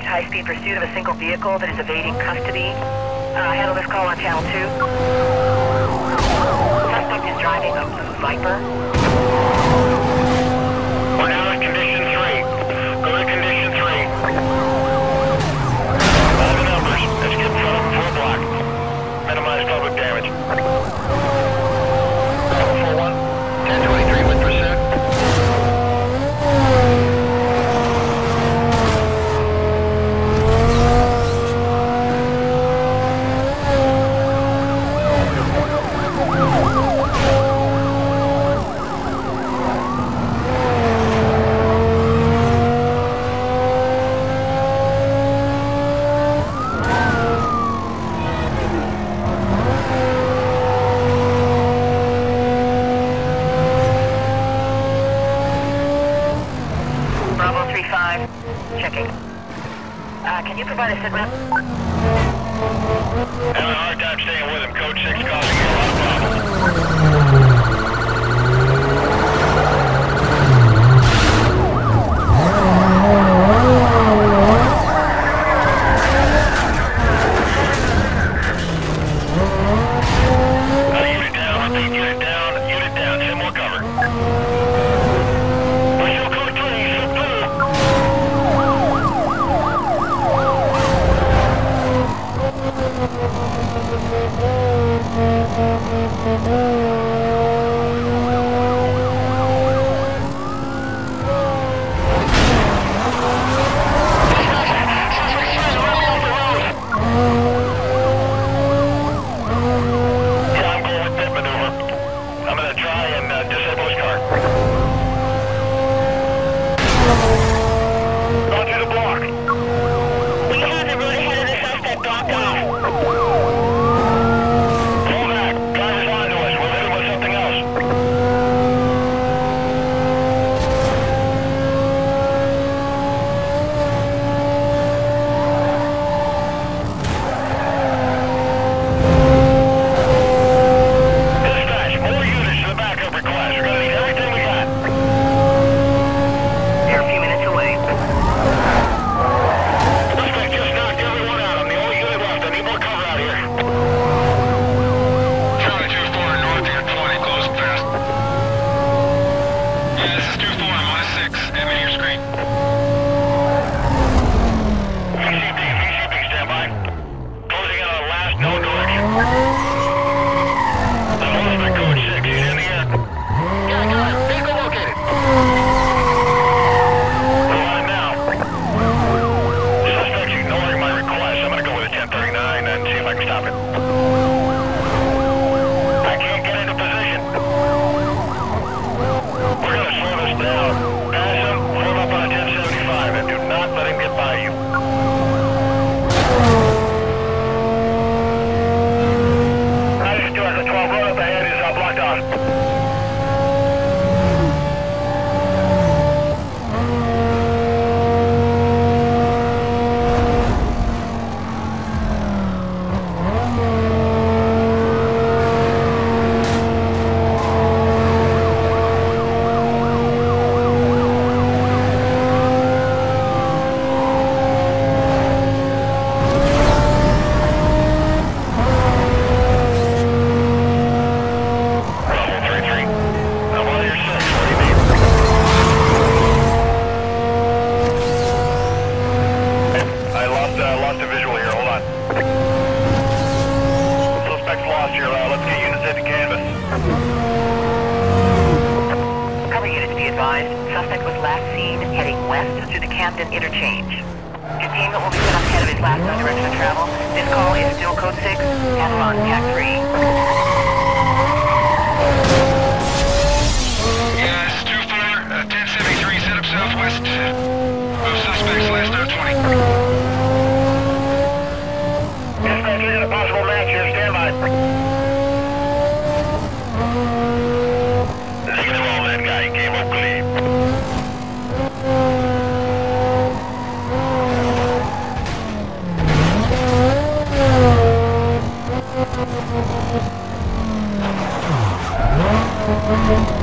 high-speed pursuit of a single vehicle that is evading custody. Handle this call on channel 2. Suspect is driving a blue Viper. We're now at condition 3. Go to condition 3. All the numbers. Let's get in front of Roadblock. Minimize public damage. 741, 1023 with pursuit. Checking. Can you provide a signal? Having a hard time staying with him. Code 6 causing me a lot of problems. Unit down, repeat, unit down, send more cover. Suspect was last seen heading west through the Camden interchange. Containment will be set up ahead of his last known direction of travel. This call is still code 6, handle on TAC 3. Yes, 2-4, 1073, set up southwest. Move suspects last known 20. Dispatch, looking at a possible match here, stand by. Zero all that guy, came up clean. Thank you.